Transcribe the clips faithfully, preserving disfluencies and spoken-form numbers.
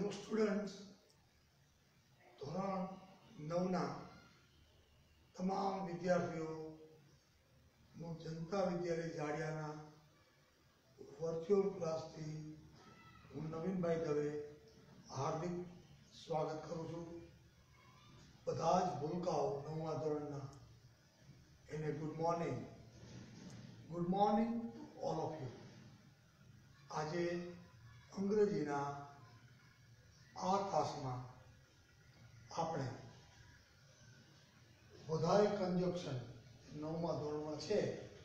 Hello students, ધોરણ નવના તમામ વિદ્યાર્થીઓનું જનતા વિદ્યાલય જાડિયાના વર્ચ્યુઅલ ક્લાસથી હું નવીનભાઈ દવે હાર્દિક સ્વાગત કરું છું. બધા જ ભૂલકાઓ નવમા ધોરણના એને good morning good morning to all of you. આજે અંગ્રેજીના આ ક્લાસમાં આપણે વધારે કન્જક્શન નવમા ધોરણમાં છે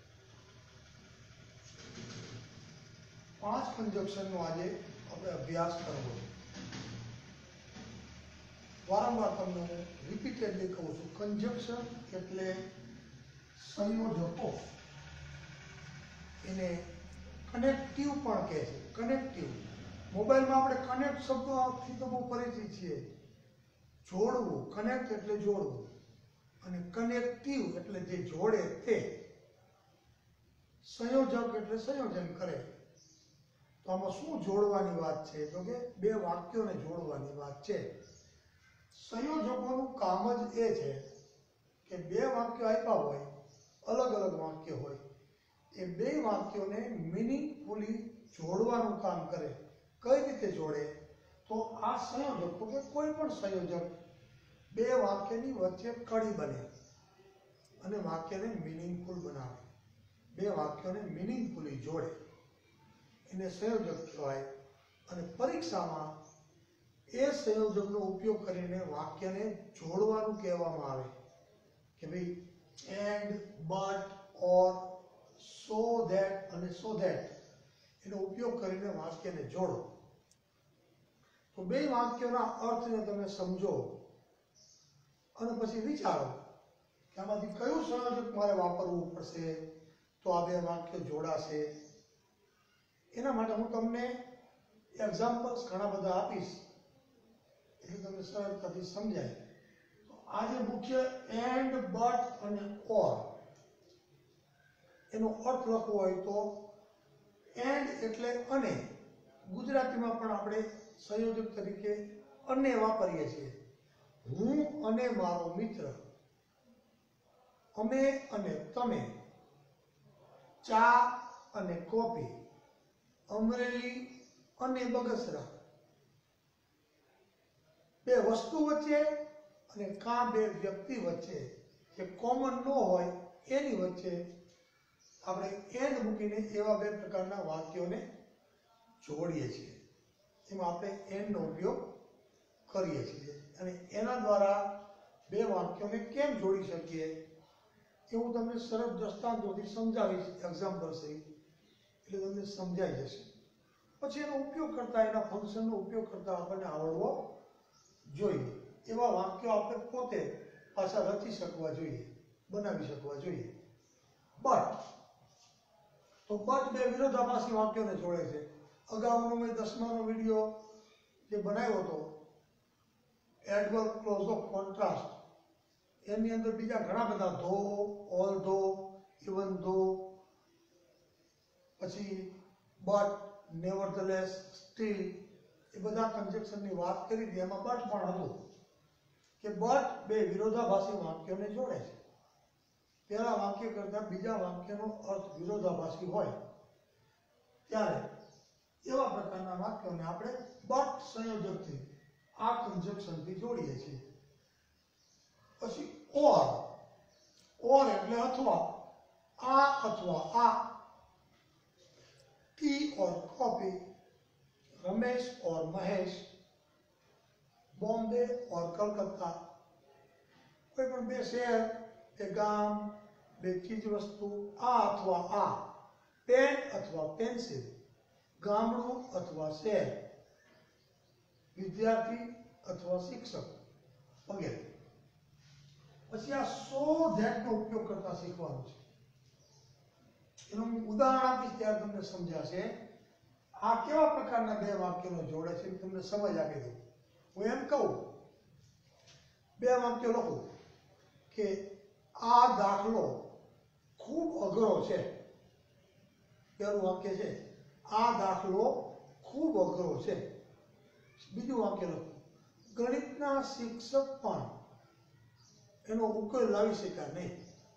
પાંચ કન્જક્શનનો આજે આપણે અભ્યાસ કરવો. વારંવાર તમને હું રિપીટેડલી કહું છું, કન્જક્શન એટલે સંયોજકો. એને કનેક્ટિવ પણ કહે છે. કનેક્ટિવ મોબાઈલમાં આપણે કનેક્ટ શબ્દથી તો બહુ પરિચિત છીએ. જોડવું, કનેક્ટ એટલે જોડવું, અને કનેક્ટિવ એટલે જે જોડે તે. સંયોજક એટલે સંયોજન કરે. તો આમાં શું જોડવાની વાત છે? તો કે બે વાક્યોને જોડવાની વાત છે. સંયોજકોનું કામ જ એ છે કે બે વાક્યો આપ્યા હોય, અલગ અલગ વાક્ય હોય, એ બે વાક્યોને મિનિંગફુલી જોડવાનું કામ કરે. કઈ રીતે જોડે? તો આ સંયોજક, તો કે કોઈ પણ સંયોજક બે વાક્યની વચ્ચે કડી બને અને વાક્યને મિનિંગફુલ બનાવે. બે વાક્યોને મિનિંગફુલી જોડે એને સંયોજક કહેવાય. અને પરીક્ષામાં એ સંયોજકનો ઉપયોગ કરીને વાક્યને જોડવાનું કહેવામાં આવે કે ભાઈ and, but, or, so that અને સો ધેટ એનો ઉપયોગ કરીને વાક્યને જોડો. તો બે વાક્યોના અર્થને તમે સમજો અને પછી વિચારો કે આમાંથી કયું સંયોજક મારે વાપરવું પડશે તો આ બે વાક્યો જોડાશે. એના માટે હું તમને એક્ઝામ્પલ્સ ઘણા બધા આપીશ એટલે તમને સરળતાથી સમજાય. તો આજે મુખ્ય એન્ડ, બટ અને ઓર એનો અર્થ લખવો હોય તો એન્ડ એટલે અને. ગુજરાતીમાં પણ આપણે સંયોજક તરીકે અને વાપરીએ છીએ. હું અને મારો મિત્ર, અમે અને તમે, ચા અને કોફી, અમરેલી અને બગસરા. બે વસ્તુ વચ્ચે અને કાં બે વ્યક્તિ વચ્ચે જે કોમન ન હોય એની વચ્ચે આપણે એન્ડ મૂકીને એવા બે પ્રકારના વાક્યોને જોડીએ છીએ. એમાં આપણે એન્ડનો ઉપયોગ કરીએ છીએ અને એના દ્વારા બે વાક્યોને કેમ જોડી શકીએ એ હું તમને સરળ દ્રષ્ટાંતોથી સમજાવીશ એક્ઝામ્પલ સહિત, એટલે તમને સમજાઈ જશે. પછી એનો ઉપયોગ કરતા, એના ફંક્શનનો ઉપયોગ કરતા આપણને આવડવો જોઈએ. એવા વાક્યો આપણે પોતે પાછા રચી શકવા જોઈએ, બનાવી શકવા જોઈએ. બટ તો બટ બે વિરોધાભાસી વાક્યોને જોડે છે. અગાઉનો મેં દસમાનો વિડીયો જે બનાવ્યો હતો એડવર્બ ક્લોઝ ઓફ કોન્ટ્રાસ્ટ, એની અંદર બીજા ઘણા બધા ધો, ઓલ ધો, ઇવન ધો, પછી બટ, નેવરધલેસ, સ્ટીલ, એ બધા કન્જક્શનની વાત કરી હતી. એમાં બટ પણ હતું કે બટ બે વિરોધાભાસી વાક્યોને જોડે છે. પહેલા વાક્ય કરતા બીજા વાક્યનો અર્થ વિરોધાભાસી હોય ત્યારે એવા પ્રકારના વાક્યોને આપણે બટ સંયોજકથી, આ કન્જક્શનથી જોડીએ છીએ. પછી ઓર, ઓર એટલે અથવા, આ અથવા આ. Tea or coffee, Ramesh or Mahesh, Bombay or Calcutta. કોઈ પણ બે શહેર, બે ગામ, બે ચીજ વસ્તુ, આ અથવા આ. પેન અથવા પેન્સિલ, ગામડું અથવા શહેર, વિદ્યાર્થી અથવા શિક્ષક વગેરે. પછી આ સો ધેટ નો ઉપયોગ કરતા શીખવાનું છે. એનું ઉદાહરણ આપીશ ત્યારે તમને સમજાશે. આ કેવા પ્રકારના બે વાક્યોને જોડે છે તમને સમજ આપી દઉં. હું એમ કહું, બે વાક્યો લખું કે આ દાખલો ખૂબ અઘરો છે. પહેલું વાક્ય છે આ દાખલો ખૂબ અઘરો છે. બીજું વાક્ય લખો, ગણિતના શિક્ષક પણ એનો ઉકેલ લાવી શક્યા નહીં.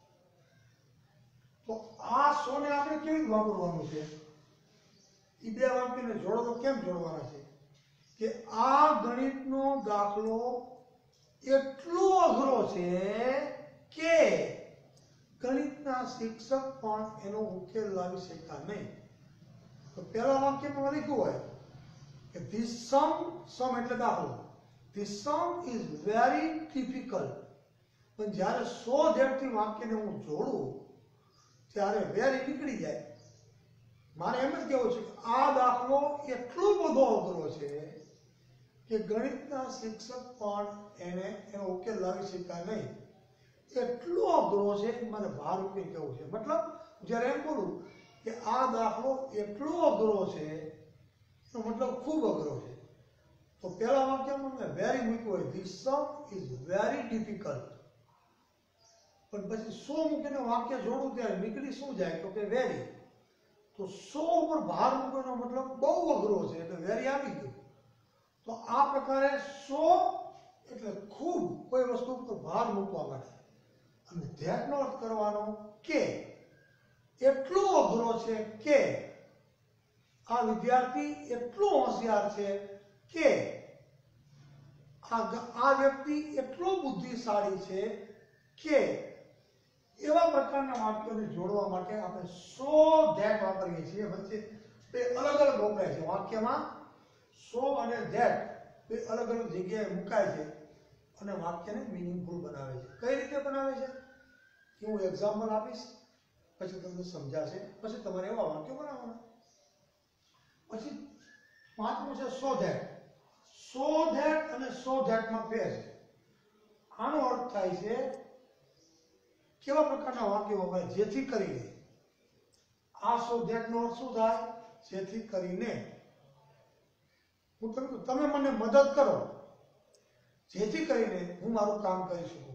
તો આ સોને આપણે કેવી રીતે વાપરવાનું છે? એ બે વાક્યને જોડો તો કેમ જોડવાના છે કે આ ગણિતનો દાખલો એટલો અઘરો છે કે ગણિતના શિક્ષક પણ એનો ઉકેલ લાવી શક્યા નહીં. તો પહેલા વાક્યમાં લખ્યું હોય કે ધીસ સમ, સમ એટલે દાખલો, this sum is very difficult. પણ જ્યારે સો ધેટથી વાક્યને હું જોડું ત્યારે વેરી નીકળી જાય. મારે એમ જ કહેવું છે કે આ દાખલો એટલો બધો અઘરો છે કે ગણિતના શિક્ષક પણ એને એનો ઉકેલ લાવી શક્યા નહીં. એટલો અઘરો છે મને ભાર મૂકીને કહેવું છે. મતલબ જ્યારે એમ બોલું કે આ દાખલો એટલો અઘરો છે એનો મતલબ ખૂબ અઘરો છે. તો પહેલા વાક્યમાં મેં વેરી મૂક્યું હોય, this sum is very difficult. પણ પછી સો મૂકીને વાક્ય જોડું ત્યારે નીકળી શું જાય તો કે વેરી. તો સો ઉપર ભાર મૂકવાનો મતલબ બહુ અઘરો છે એટલે વેરી આવી ગયું. તો આ પ્રકારે સો એટલે ખૂબ કોઈ વસ્તુ ઉપર ભાર મૂકવા માટે, અને ધ્યાનનો અર્થ કરવાનો કે એટલો અઘરો છે કે આ વિદ્યાર્થી એટલો હોશિયાર છે કે આ આ વ્યક્તિ એટલો બુદ્ધિશાળી છે કે એવા પ્રકારના વાક્યોને જોડવા માટે આપણે સો ધેટ વાપરીએ છીએ. વચ્ચે બે અલગ અલગ વપરાય છે વાક્યમાં. સો અને ધેટ બે અલગ અલગ જગ્યાએ મુકાય છે અને વાક્યને મિનિંગફુલ બનાવે છે. કઈ રીતે બનાવે છે કે હું એક્ઝામ્પલ આપીશ, પછી તમને સમજાશે, પછી તમારે એવા વાક્યો બનાવવાના. પછી પાંચમું છે સો ધેટ. સો ધેટ અને સો ધેટમાં ફેર છે. આનો અર્થ થાય છે કેવા પ્રકારના વાક્યો વપરાય જેથી કરીને. આ સો ધેટનો અર્થ શું થાય? જેથી કરીને હું તમને તમે મને મદદ કરો જેથી કરીને હું મારું કામ કરી શકું.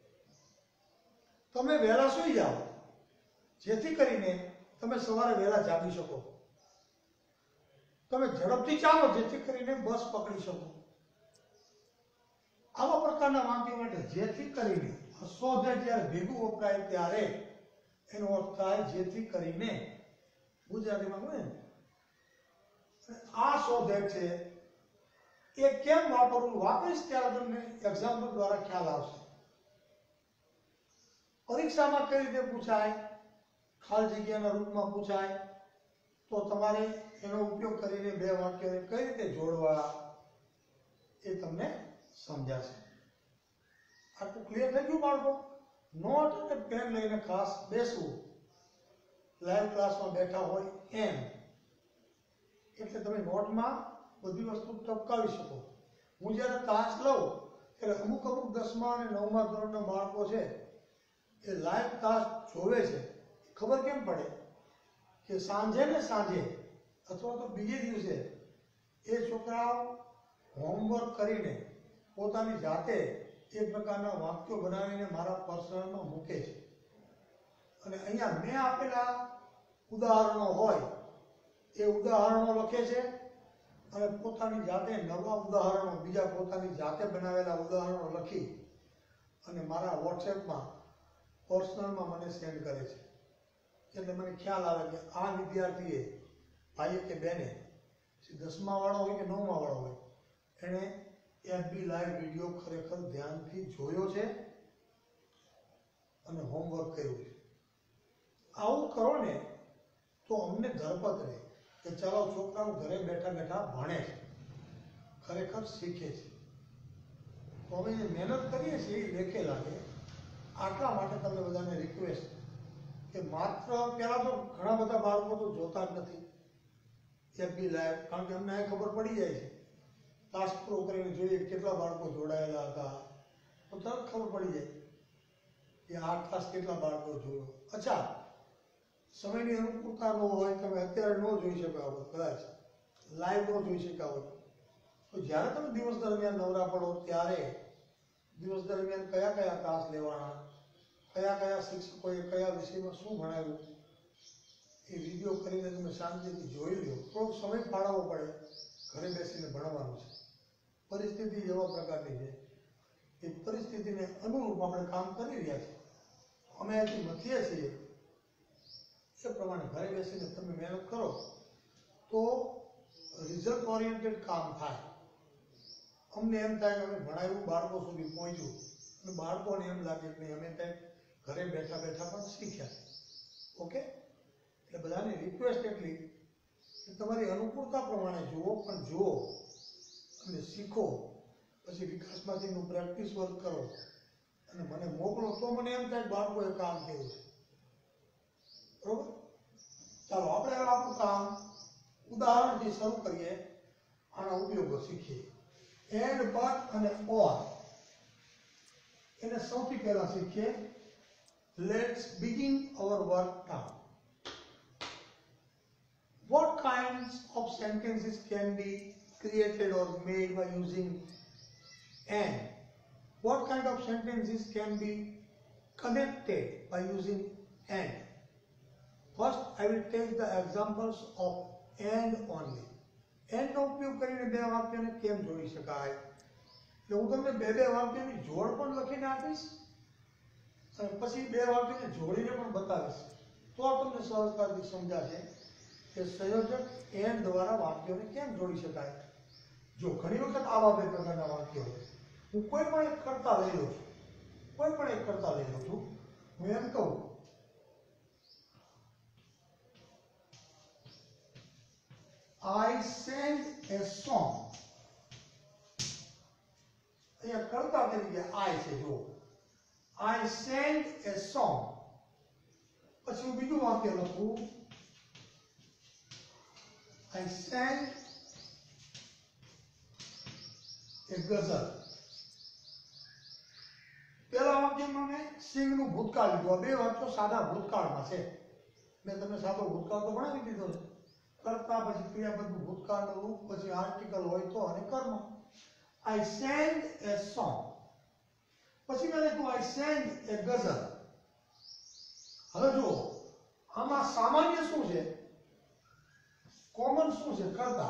તમે વહેલા સૂઈ જાઓ જેથી કરીને તમે સવારે વહેલા જાગી શકો. તમે ઝડપથી ચાલો જેથી કરીને બસ પકડી શકો. આવા પ્રકારના વાક્યો માટે જેથી કરીને સો ધેટ જ્યારે ભેગું વપરાય ત્યારે એનો અર્થ થાય જેથી કરીને. ગુજરાતીમાં કહે ને આ સો ધેટ છે એ કેમ વાપરવું, વાપરીશ ત્યારે તમને એક્ઝામ્પલ દ્વારા ખ્યાલ આવશે. પરીક્ષામાં કઈ રીતે પૂછાય, ખાલી જગ્યાના રૂપમાં પૂછાય, તો તમારે એનો ઉપયોગ કરીને બે વાક્યોને કઈ રીતે જોડવા એ તમને સમજાશે. આટલું ક્લિયર થઈ ગયું બાળકો? નોટ અને પેન લઈને ખાસ બેસવું. લાઈવ ક્લાસમાં બેઠા હોય એમ, એટલે તમે નોટમાં બધી વસ્તુ ટપકાવી શકો. હું જ્યારે ક્લાસ લઉં ત્યારે અમુક અમુક દસમા અને નવમા ધોરણના બાળકો છે એ લાઈવ ક્લાસ જોવે છે. ખબર કેમ પડે કે સાંજે ને સાંજે અથવા તો બીજે દિવસે એ છોકરાઓ હોમવર્ક કરીને પોતાની જાતે એ પ્રકારના વાક્યો બનાવીને મારા પર્સનલમાં મૂકે છે. અને અહીંયા મેં આપેલા ઉદાહરણો હોય એ ઉદાહરણો લખે છે અને પોતાની જાતે નવા ઉદાહરણો, બીજા પોતાની જાતે બનાવેલા ઉદાહરણો લખી અને મારા વોટ્સએપમાં પર્સનલમાં મને સેન્ડ કરે છે. એટલે મને ખ્યાલ આવે કે આ વિદ્યાર્થીએ, ભાઈએ કે બહેને, દસમા વાળો હોય કે નવમા વાળો હોય, એણે એફબી લાઈવ વિડીયો ખરેખર ધ્યાનથી જોયો છે અને હોમવર્ક કર્યું છે. આવું કરો ને તો અમને ધરપત રહે કે ચાલો છોકરાઓ ઘરે બેઠા બેઠા ભણે છે, ખરેખર શીખે છે. તો અમે જે મહેનત કરીએ છીએ એ લેખે લાગે. આટલા માટે તમને બધાને રિક્વેસ્ટ કે માત્ર પહેલાં તો ઘણા બધા બાળકો તો જોતા જ નથી એફબી લાઈવ, કારણ કે અમને અહીં ખબર પડી જાય છે. ટાસ્ક પૂરો કરીને જોઈએ કેટલા બાળકો જોડાયેલા હતા તો તરત ખબર પડી જાય કે આ ટાસ્ક કેટલા બાળકો જોયો. અચ્છા, સમયની અનુકૂળતા ન હોય, તમે અત્યારે ન જોઈ શક્યા હોય, કદાચ લાઈવ ન જોઈ શક્યા હોય, તો જ્યારે તમે દિવસ દરમિયાન નવરા પડો ત્યારે દિવસ દરમિયાન કયા કયા ક્લાસ લેવાના, કયા કયા શિક્ષકોએ કયા વિષયમાં શું ભણાવ્યું એ વિડીયો કરીને તમે શાંતિથી જોઈ લો. થોડોક સમય ફાળવવો પડે, ઘરે બેસીને ભણવાનું છે. પરિસ્થિતિ એવા પ્રકારની છે એ પરિસ્થિતિને અનુરૂપ આપણે કામ કરી રહ્યા છીએ. અમે અહીંથી મથીએ છીએ એ પ્રમાણે ઘરે બેસીને તમે મહેનત કરો તો રિઝલ્ટ ઓરિએન્ટેડ કામ થાય. અમને એમ થાય કે અમે ભણાવ્યું, બાળકો સુધી પહોંચ્યું અને બાળકોને એમ લાગે કે નહીં અમે કંઈક ઘરે બેઠા બેઠા પણ શીખ્યા. ઓકે, એટલે બધાની રિક્વેસ્ટ એટલી કે તમારી અનુકૂળતા પ્રમાણે જુઓ, પણ જુઓ અને શીખો. પછી વિકાસમાંથીનું પ્રેક્ટિસ વર્ક કરો અને મને મોકલો તો મને એમ થાય બાળકોએ કામ કર્યું છે. બરોબર? ચાલો આપણે હવે આપણું કામ ઉદાહરણથી શરૂ કરીએ, આના ઉપયોગો શીખીએ. એન્ડ, બટ અને ઓર એને સૌથી પહેલા શીખીએ. Let's begin our work now. What kinds of sentences can be created or made by using and? What kind of sentences can be connected by using and? First, I will take the examples of and only. And નો ઉપયોગ કરીને બે વાક્યને કેમ જોડી શકાય એટલે હું તમને બે બે વાક્યની જોડ પણ લખીને આપીશ અને પછી બે વાક્યને જોડીને પણ બતાવીશ, તો તમને સરળતાથી સમજાશે કે સંયોજક એન્ડ દ્વારા વાક્યોને કેમ જોડી શકાય. જો ઘણી વખત આવા બે પ્રકારના વાક્યો હોય, હું કોઈ પણ એક કરતા લઈ લઉં છું, કોઈ પણ એક કરતા લઈ લઉં છું. હું એમ કહું I sang a song. અહીંયા કરતા તરીકે I છે. જો I sang a song, પછી હું બીજું વાક્ય લખું I sang a ગઝલ. પહેલા વાક્યમાં મેં સિંગ નું ભૂતકાળ લીધું. આ બે વાક્યો સાદા ભૂતકાળમાં છે. મેં તમને સાદો ભૂતકાળ તો ભણાવી દીધો છે. કરતા પછી ક્રિયાપદનું ભૂતકાળનું રૂપ, પછી આર્ટિકલ હોય તો અને કર્મ. I sang a song. પછી મેં લખ્યું I sang a ગઝલ. હવે જુઓ આમાં સામાન્ય શું છે, કોમન શું છે? કરતા.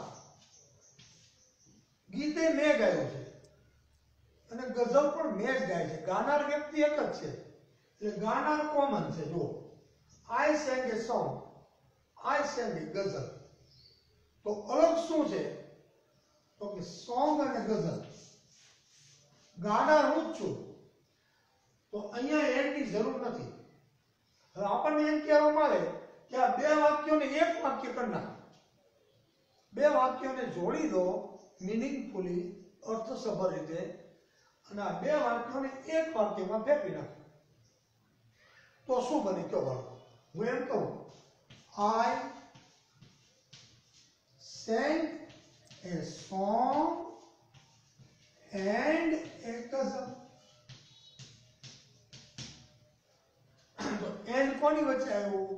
ગીતે મેં ગાયું છે અને ગઝલ પણ મેં જ ગાય છે. ગાનાર વ્યક્તિ એક જ છે એટલે ગાનાર કોમન છે. જો I sang a song, I sang a ગઝલ. તો અલગ શું છે તો કે સોંગ અને ગઝલ. ગાનાર હું જ છું, તો અહીંયા એન્ડની જરૂર નથી. હવે આપણને એમ કહેવામાં આવે કે આ બે વાક્યોને એક વાક્ય કરી નાખો, બે વાક્યોને જોડી દો મિનિંગફુલી, અર્થસભર રીતે, અને આ બે વાક્યોને એક વાક્યમાં ફેંકી નાખો તો શું બને? કયો બાળકો? હું એમ કહું I sang a song and a gazelle. તો એન્ડ કોની વચ્ચે આવ્યું?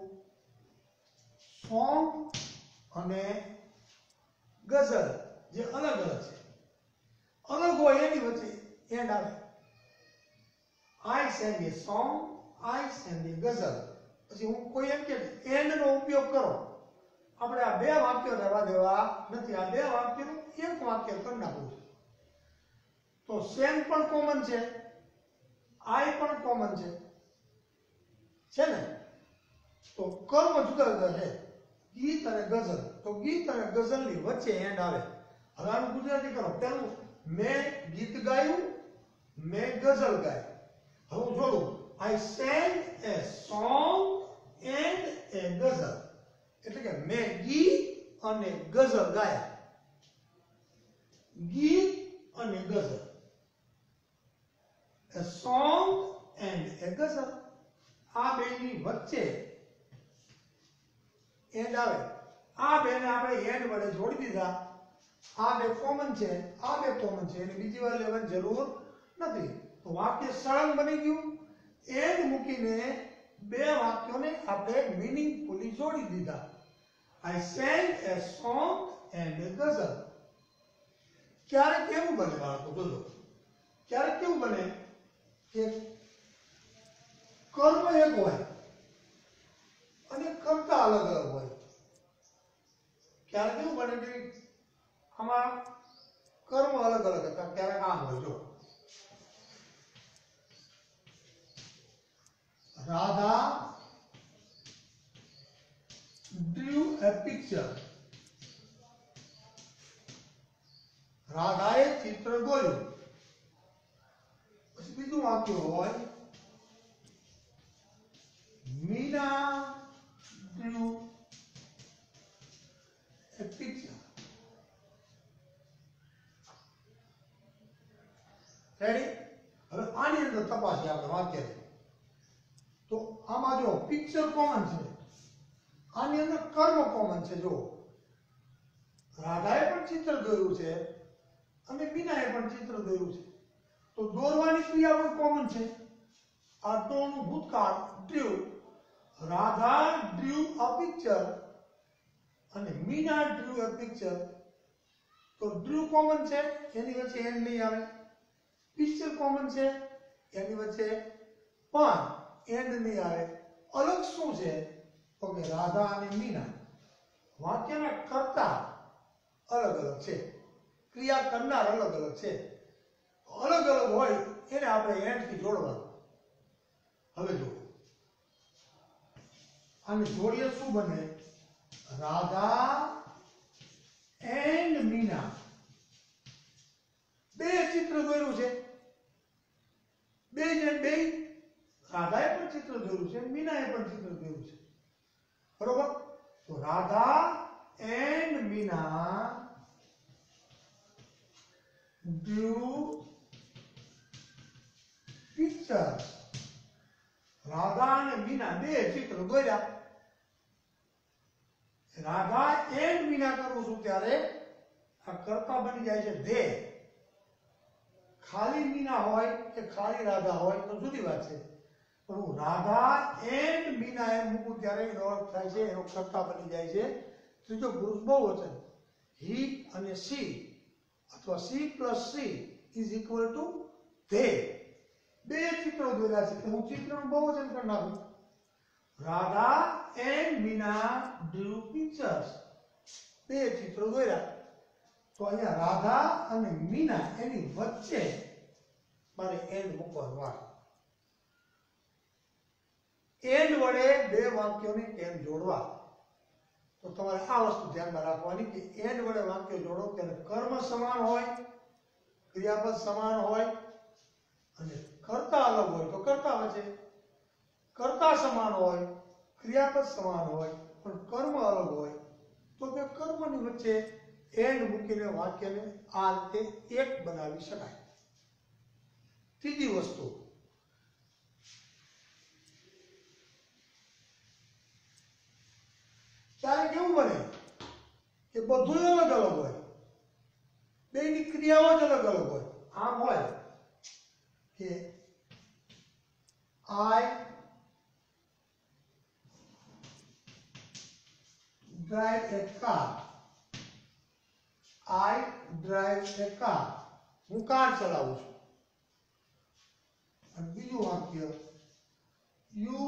સોંગ અને ગઝલ, જે અલગ અલગ છે. અલગ હોય એની વચ્ચે એન્ડ આવે. I sang a song, I sang a gazelle. પછી હું કોઈ એમ કે એન્ડ નો ઉપયોગ કરો, આપણે આ બે વાક્યો રહેવા દેવા નથી. આ બે વાક્યનું એક વાક્ય કરી નાખવું છે. તો સેમ પણ કોમન છે, આઈ પણ કોમન છે છે ને? તો કર્મ જુદા જુદા છે, ગીત અને ગઝલ. તો ગીત અને ગઝલની વચ્ચે એન્ડ આવે. હવે આનું ગુજરાતી કરો. પેલું મેં ગીત ગાયું, મેં ગઝલ ગાય. હવે હું જોડું I sang a song and a ગઝલ, એટલે કે મેં ગીત અને ગઝલ ગાયા. ગીત અને ગઝલ, a song and a ગઝલ. આ બેની વચ્ચે એન્ડ આવે. આ બેને આપણે એન્ડ વડે જોડી દીધા. આ બે કોમન છે, આ બે કોમન છે, એની બીજી વાર લેવાની જરૂર નથી. તો વાક્ય સળંગ બની ગયું. એન્ડ મૂકીને બે વાક્યોને આપણે મીનિંગફુલી જોડી દીધા. I sang a song and a ગઝલ. ક્યારેક કેવું બને બાળકો? જોજો, ક્યારેક કેવું બને કે કર્મ એક હોય અને કર્તા અલગ અલગ હોય. ક્યારેક કેવું બને કે આમાં કર્મ અલગ અલગ હતા ત્યારે આમ હોય જો રાધા drew a picture. રાધાએ ચિત્ર દોર્યું. પછી બીજું વાક્ય હોય Meena drew a picture. Ready? હવે આની અંદર તપાસીએ આપણે વાક્ય. તો આમાં જો પિક્ચર કોમન છે, આની અંદર કર્મ કોમન છે. જો રાધાએ પણ ચિત્ર દોર્યું છે અને મીનાએ પણ ચિત્ર દોર્યું છે, તો દોરવાની ક્રિયા પણ કોમન છે. આ ટોનું ભૂતકાળ drew, Radha drew a picture અને મીના drew a picture. તો drew કોમન છે, એની વચ્ચે એન્ડ નહીં આવે. પિક્ચર કોમન છે, એની વચ્ચે પણ એન્ડ નહીં આવે. અલગ શું છે? તો કે રાધા અને મીના વાક્યના કર્તા અલગ અલગ છે, ક્રિયા કરનાર અલગ અલગ છે. અલગ અલગ હોય એને આપણે એન્ડ થી જોડવાનું. હવે જો આને જોડીએ શું બને? રાધા એન્ડ મીના બે ચિત્ર દોર્યું છે. બે જે બે રાધાએ પણ ચિત્ર દોર્યું છે, મીનાએ પણ ચિત્ર દોર્યું છે. બરોબર? તો Radha and Meena drew pictures. Radha અને મીના બે ચિત્ર દોર્યા. રાધા એન્ડ મીના કરું છું ત્યારે આ કર્તા બની જાય છે they. ખાલી મીના હોય કે ખાલી રાધા હોય તો જુદી વાત છે, પણ હું રાધા એન્ડ મીના એમ મૂકું ત્યારે એનો અર્થ થાય છે, એનો કર્તા બની જાય છે ત્રીજો પુરુષ બહુવચન. he અને she અથવા she plus she is equal to they. બે ચિત્રો દોર્યા છે, હું ચિત્રનું બહુવચન કરી નાખું. Radha and Meena drew pictures. બે ચિત્રો દોર્યા. તો અહીંયા રાધા અને મીના એની વચ્ચે મારે એન્ડ મૂકવાનું આવે. એન્ડ વડે બે વાક્યોને કેમ જોડવા? તો તમારે આ વસ્તુ ધ્યાનમાં રાખવાની કે એન્ડ વડે વાક્યો જોડો ત્યારે કર્મ સમાન હોય, ક્રિયાપદ સમાન હોય અને કર્તા અલગ હોય તો કર્તા વચ્ચે, કર્તા સમાન હોય, ક્રિયાપદ સમાન હોય પણ કર્મ અલગ હોય તો બે કર્મની વચ્ચે એન્ડ મૂકીને વાક્યને આ રીતે એક બનાવી શકાય. ત્રીજી વસ્તુ, ત્યારે કેવું બને કે બધું અલગ અલગ હોય, બેની ક્રિયાઓ જ અલગ અલગ હોય. આમ હોય કે I drive a car. I drive a car. હું કાર ચલાવું છું. અને બીજું વાક્ય you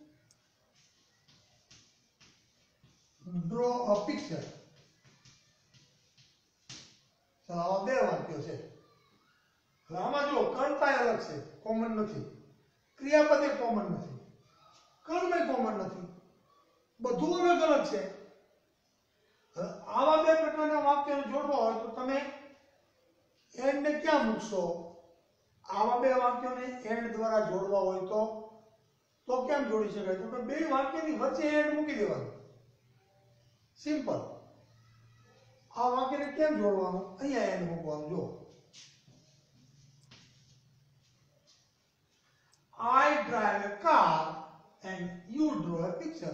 draw a picture. તો આવા બે વાક્યો છે. હવે આમાં જો કર્તા અલગ છે, કોમન નથી. ક્રિયાપદ એ કોમન નથી, કર્મ એ કોમન નથી, બધું અલગ અલગ છે. આવા બે પ્રકારના વાક્યોને જોડવા હોય તો તમે એન્ડ ને ક્યાં મૂકશો? આવા બે વાક્યોને એન્ડ દ્વારા જોડવા હોય તો તો કેમ જોડી શકાય? તો કે બે વાક્યની વચ્ચે એન્ડ મૂકી દેવાનું. સિમ્પલ. આ વાક્યને કેમ જોડવાનું? અહીંયા એન્ડ મૂકવાનું. જો I drive a car and you draw a picture.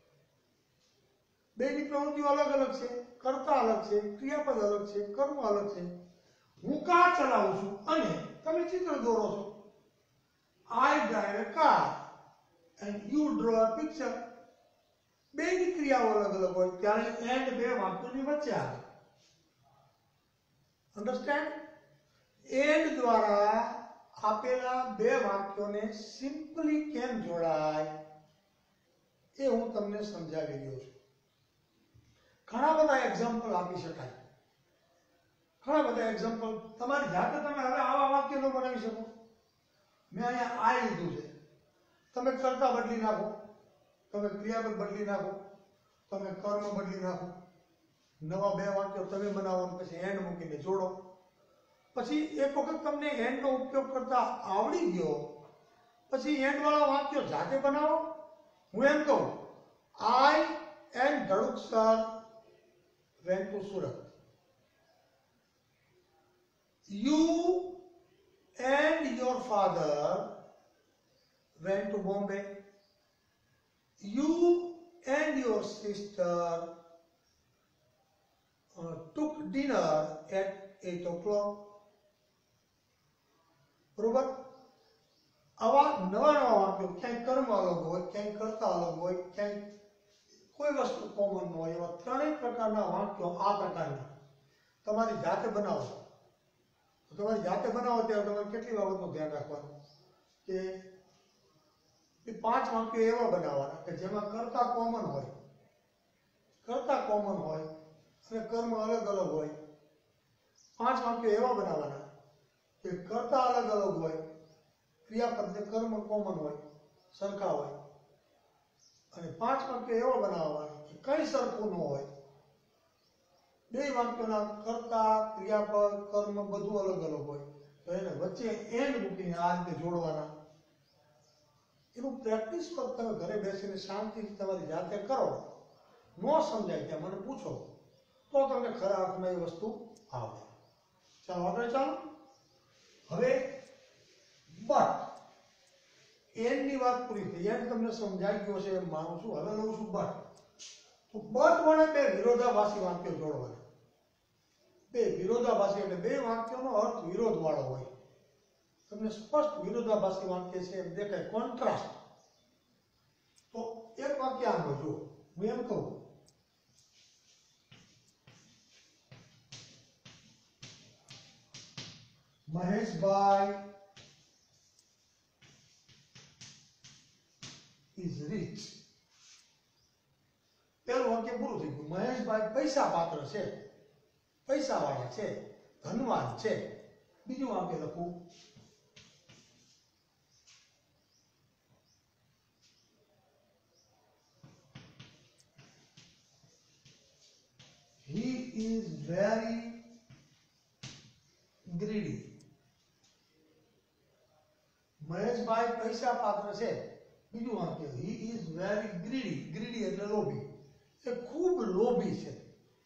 બેની પ્રવૃત્તિઓ અલગ અલગ છે, કર્તા અલગ છે, ક્રિયાપદ અલગ છે, કર્મ અલગ છે. હું કાર ચલાવું છું અને તમે ચિત્ર દોરો છો. I drive a car and you draw a picture. બેની ક્રિયાઓ અલગ અલગ હોય ત્યારે એન્ડ બે વાક્યોની વચ્ચે આવે. અન્ડરસ્ટેન્ડ? એન્ડ દ્વારા આપેલા બે વાક્યોને સિમ્પલી કેમ જોડાય એ હું તમને સમજાવી રહ્યો છું. ઘણા બધા એક્ઝામ્પલ આપી શકાય, ઘણા બધા એક્ઝામ્પલ તમારી જાતે તમે હવે આવા વાક્ય ન બનાવી શકો. મેં અહીંયા આ લીધું છે, તમે કર્તા બદલી નાખો, તમે ક્રિયાપદ બદલી નાખો, તમે કર્મ બદલી નાખો, નવા બે વાક્યો તમે બનાવો અને પછી એન્ડ મૂકીને જોડો. પછી એક વખત તમને એન્ડનો ઉપયોગ કરતા આવડી ગયો પછી એન્ડ વાળા વાક્યો જાતે બનાવો. હું એમ કહું, I and Dhaduk sir went to Surat. You and your father went to Bombay. You and your sister uh, took dinner at eight o'clock. બરોબર? આવા નવા નવા વાક્યો, ક્યાંય કર્મ અલગ હોય, ક્યાંય કર્તા અલગ હોય, ક્યાંય કોઈ વસ્તુ કોમન ન હોય, એવા ત્રણેય પ્રકારના વાક્યો આ પ્રકારના તમારી જાતે બનાવો. તમારી જાતે બનાવો ત્યારે તમારે કેટલી બાબતનું ધ્યાન રાખવાનું કે એ પાંચ વાક્યો એવા બનાવવાના કે જેમાં કર્તા કોમન હોય, કર્તા કોમન હોય અને કર્મ અલગ અલગ હોય. પાંચ વાક્યો એવા બનાવવાના કે કર્તા અલગ અલગ હોય, ક્રિયાપદ ને કર્મ કોમન હોય, સરખા હોય. અને પાંચ વાક્યો એવા બનાવવાના કે કઈ સરખું ન હોય. બે વાક્યોના કર્તા, ક્રિયાપદ, કર્મ બધું અલગ અલગ હોય તો એને વચ્ચે એન્ડ મૂકીને આ રીતે જોડવાના. એનું પ્રેક્ટિસ પર તમે ઘરે બેસીને શાંતિથી તમારી જાતે કરો. ન સમજાય ત્યાં મને પૂછો તો તમને ખરા અર્થમાં એ વસ્તુ આવડે. ચાલો આગળ ચાલો. હવે બટ એન્ડની વાત પૂરી થઈ. એન્ડ તમને સમજાઈ ગયો છે એમ માનું છું. હવે લઉં છું બટ. તો બટ વડે બે વિરોધાભાસી વાક્યો જોડવાના. બે વિરોધાભાસી એટલે બે વાક્યોનો અર્થ વિરોધ વાળો હોય. તમને સ્પષ્ટ વિરોધાભાસી વાક્ય છે એમ દેખાય, કોન્ટ્રાસ્ટ. તો એક વાક્ય આનો જુઓ. હું એમ કહું, મહેશભાઈ is rich. પેલું વાક્ય પૂરું થઈ ગયું. મહેશભાઈ પૈસા પાત્ર છે, પૈસા વાળા છે, ધનવાન છે. બીજું વાક્ય લખું, he is very greedy. મહેશભાઈ પૈસા પાત્ર છે. બીજું વાક્ય, he is very greedy. greedy એટલે લોભી. એ ખૂબ લોભી છે.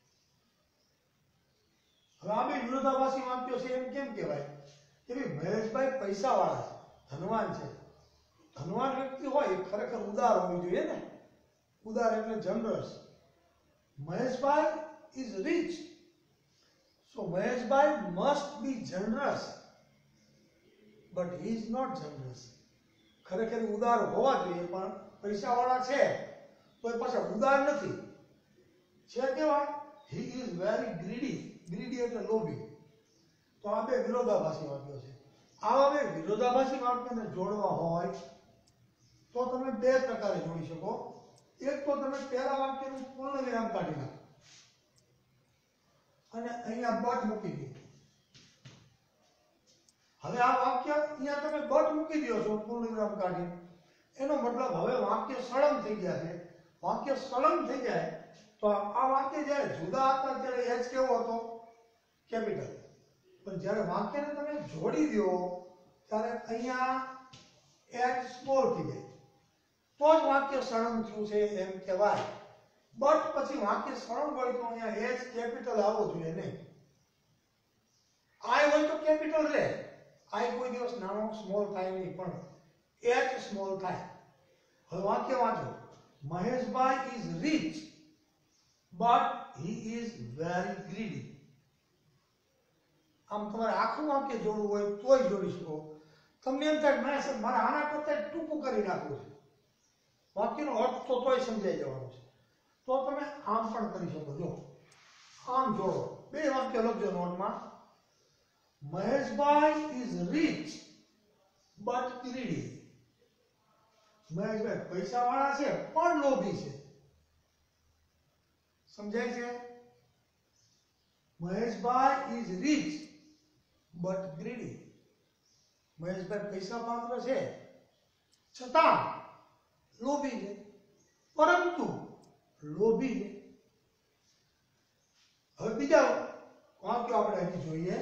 હવે આ બે વિરોધાભાસી વાક્યો છે એમ કેમ કહેવાય કે ભાઈ મહેશભાઈ પૈસા વાળા છે, ધનવાન છે. ધનવાન વ્યક્તિ હોય એ ખરેખર ઉદાર હોવી જોઈએ ને. ઉદાર એટલે જનરસ. મહેશભાઈ is rich, so Maheshbhai must be generous, but he is not generous. ખરેખર ઉદાર હોવા જોઈએ પણ પૈસા વાળા છે તો એ પાછા ઉદાર નથી. છે કેવા? he is very greedy. greedy એટલે લોભી. તો આ બે વિરોધાભાસી વાક્યો છે. આવા બે વિરોધાભાસી વાક્યોને જોડવા હોય તો તમે બે પ્રકારે જોડી શકો. એક તો તમે પહેલા વાક્યનું પૂર્ણ વિરામ કાઢી નાખો અને અહીંયા બટ મૂકી દો. હવે આ વાક્ય અહીંયા તમે બટ મૂકી દો છો પૂર્ણ વિરામ કાઢી, એનો મતલબ હવે વાક્ય સળંગ થઈ ગયા છે. વાક્ય સળંગ થઈ જાય તો આ વાક્ય જ્યારે જુદા હતા ત્યારે એચ કેવો હતો? કેપિટલ. પણ જ્યારે વાક્યને તમે જોડી દો ત્યારે અહીંયા એચ સ્મોલ થઈ જાય તો જ વાક્ય સળંગ થયું છે એમ કહેવાય. બટ પછી વાક્ય સળંગ હોય તો અહીંયા એચ કેપિટલ આવવો જોઈએ નહીં. આઈ હોય તો કેપિટલ રહે. આઈ કોઈ દિવસ નાનો સ્મોલ થાય નહીં પણ એચ સ્મોલ થાય. હવે વાક્ય વાંચો, Maheshbhai is rich but he is very greedy. આમ તમારે આખું વાક્ય જોડવું હોય તોય જોડી શકો. તમને એમ થાય ના સર મારે આના કરતા ટૂંકું કરી નાખવું છે, વાક્યનો અર્થ તો તોય સમજાઈ જવાનો છે, તો તમે આમ પણ કરી શકો. જો આમ જોડો, બે વાક્ય લખજો નોટમાં. Maheshbhai is rich but greedy. Maheshbhai પૈસા વાળા છે પણ લોભી છે. સમજાય છે? Maheshbhai is rich but greedy. Maheshbhai પૈસા પાત્ર છે છતાં લોભી છે, પરંતુ લોભી છે. હવે બીજા વાક્યો આપણે અહીં જોઈએ.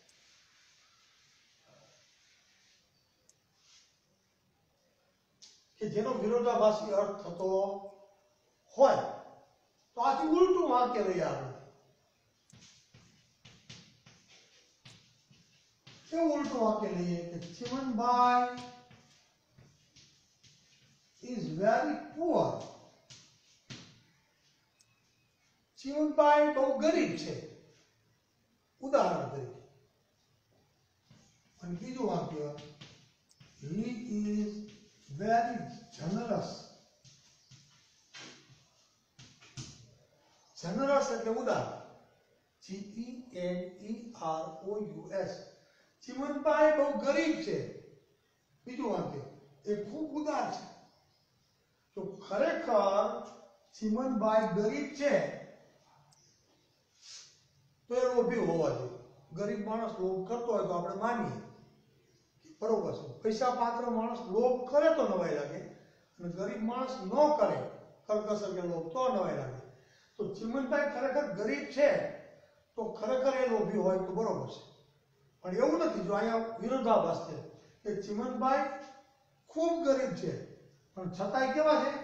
કે જેનો વિરોધાભાસી અર્થ થતો હોય તો આથી ઉલટું વાક્ય લઈએ આપણે. કેવું ઉલટું વાક્ય લઈએ કે Chimanbhai is very poor. Chimanbhai બહુ ગરીબ છે, ઉદાહરણ તરીકે. અને બીજું વાક્ય he is very generous. generous એટલે ઉદાર. G E N E R O U S. Chimanbhai બહુ ગરીબ છે. બીજું વાક્ય એ ખૂબ ઉદાર છે. તો ખરેખર ચિમનભાઈ ગરીબ છે તો એ લોભી હોવા જોઈએ. ગરીબ માણસ લોભ કરતો હોય તો આપણે માનીએ બરોબર છે. પૈસા પાત્ર માણસ લોભ કરે તો નવાઈ લાગે, અને ગરીબ માણસ ન કરે કરકસર કે લોભ તો નવાઈ લાગે. તો ચિમનભાઈ ખરેખર ગરીબ છે તો ખરેખર એ લોભી હોય તો બરોબર છે. પણ એવું નથી. જો અહીંયા વિરોધાભાસ છે કે ચિમનભાઈ ખૂબ ગરીબ છે પણ છતાંય કેવા છે?